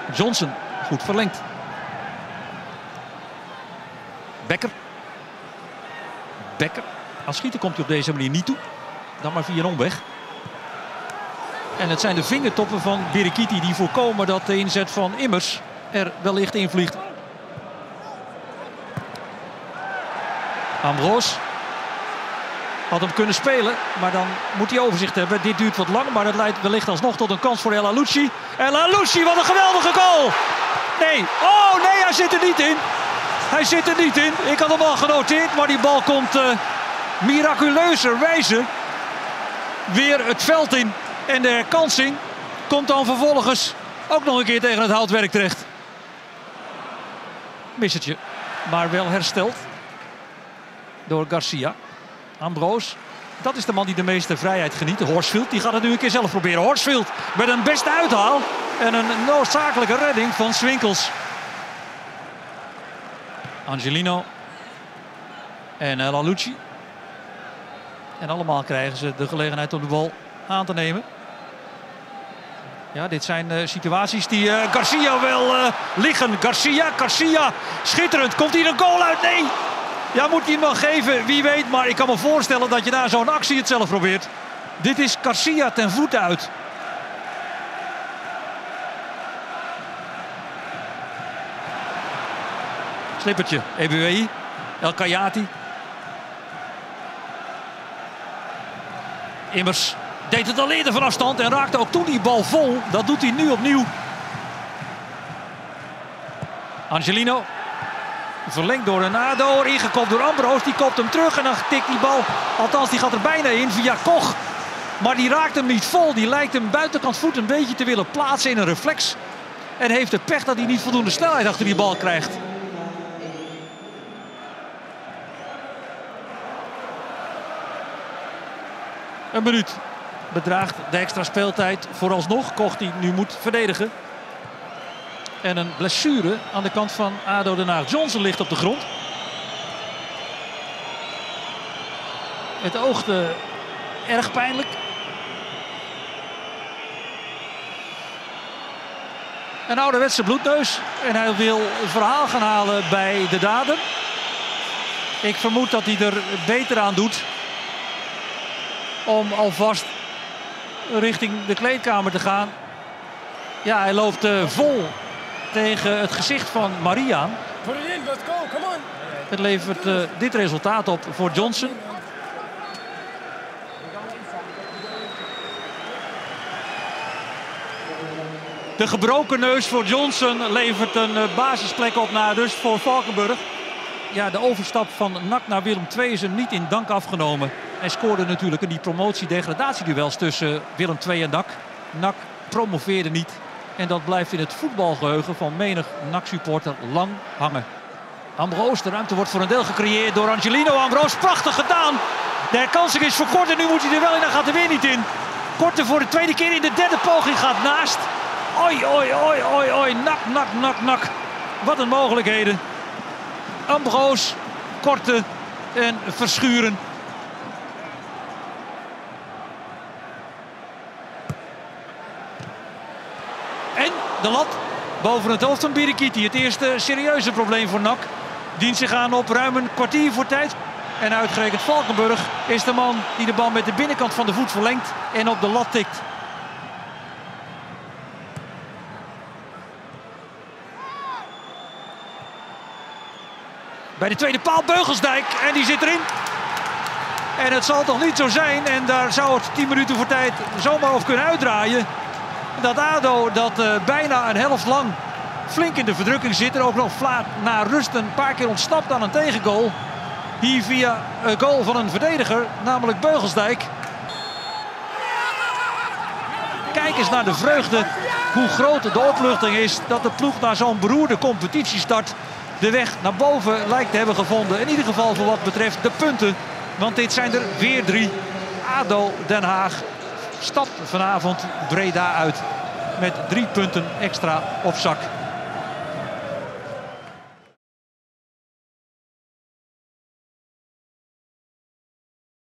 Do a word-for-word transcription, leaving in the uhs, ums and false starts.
Johnson, goed verlengd. Becker. Becker. Als schieter komt hij op deze manier niet toe. Dan maar via een omweg. En het zijn de vingertoppen van Birikiti die voorkomen dat de inzet van Immers er wellicht in vliegt. Ambroos had hem kunnen spelen, maar dan moet hij overzicht hebben. Dit duurt wat lang, maar het leidt wellicht alsnog tot een kans voor El Alouchi. El Alouchi, wat een geweldige goal! Nee, oh nee, hij zit er niet in. Hij zit er niet in. Ik had hem al genoteerd, maar die bal komt uh, miraculeuzer weer het veld in. En de herkansing komt dan vervolgens ook nog een keer tegen het houtwerk terecht. Missertje, maar wel hersteld door Garcia. Ambroos, dat is de man die de meeste vrijheid geniet. Horsfield, die gaat het nu een keer zelf proberen. Horsfield met een beste uithaal en een noodzakelijke redding van Swinkels. Angelino en El Alouchi. En allemaal krijgen ze de gelegenheid om de bal aan te nemen. Ja, dit zijn uh, situaties die uh, Garcia wel uh, liggen. Garcia, Garcia, schitterend. Komt hier een goal uit? Nee! Ja, moet hij hem wel geven? Wie weet, maar ik kan me voorstellen dat je na zo'n actie het zelf probeert. Dit is Garcia ten voeten uit. Slippertje, E B W I, El Kayati. Immers deed het al eerder van afstand en raakte ook toen die bal vol. Dat doet hij nu opnieuw. Angelino. Verlengd door een Ado, ingekopt door Ambroos. Die kopt hem terug en dan tikt die bal. Althans, die gaat er bijna in via Koch. Maar die raakt hem niet vol. Die lijkt hem buitenkant voet een beetje te willen plaatsen in een reflex. En heeft de pech dat hij niet voldoende snelheid achter die bal krijgt. Een minuut bedraagt de extra speeltijd vooralsnog. Koch die nu moet verdedigen. En een blessure aan de kant van ADO Den Haag. Johnson ligt op de grond. Het oogde erg pijnlijk. Een ouderwetse bloedneus. En hij wil een verhaal gaan halen bij de dader. Ik vermoed dat hij er beter aan doet om alvast richting de kleedkamer te gaan. Ja, hij loopt uh, vol tegen het gezicht van Mariaan. Het levert uh, dit resultaat op voor Johnson. De gebroken neus voor Johnson levert een uh, basisplek op na rust voor Valkenburg. Ja, de overstap van N A C naar Willem twee is hem niet in dank afgenomen. Hij scoorde natuurlijk in die promotie-degradatieduels tussen Willem twee en N A C. N A C promoveerde niet. En dat blijft in het voetbalgeheugen van menig N A C-supporter lang hangen. Ambroos, de ruimte wordt voor een deel gecreëerd door Angelino. Ambroos, prachtig gedaan. De herkansing is verkort en nu moet hij er wel in. Dan gaat er weer niet in. Korte voor de tweede keer in de derde poging gaat naast. Oi, oi, oi, oi, oi. Nak, nak, nak, nak. Wat een mogelijkheden. Ambroos, korte en verschuren. En de lat boven het hoofd van Birikiti. Het eerste serieuze probleem voor N A C. Dient zich aan op ruim een kwartier voor tijd. En uitgerekend Valkenburg is de man die de bal met de binnenkant van de voet verlengt en op de lat tikt. Bij de tweede paal Beugelsdijk en die zit erin. En het zal toch niet zo zijn, en daar zou het tien minuten voor tijd zomaar over kunnen uitdraaien, dat ADO dat uh, bijna een helft lang flink in de verdrukking zit. Er ook nog vlak na rust een paar keer ontsnapt aan een tegengoal. Hier via een goal van een verdediger, namelijk Beugelsdijk. Kijk eens naar de vreugde, hoe groot de opluchting is dat de ploeg naar zo'n beroerde competitiestart de weg naar boven lijkt te hebben gevonden. In ieder geval voor wat betreft de punten. Want dit zijn er weer drie. ADO Den Haag stapt vanavond Breda uit met drie punten extra op zak.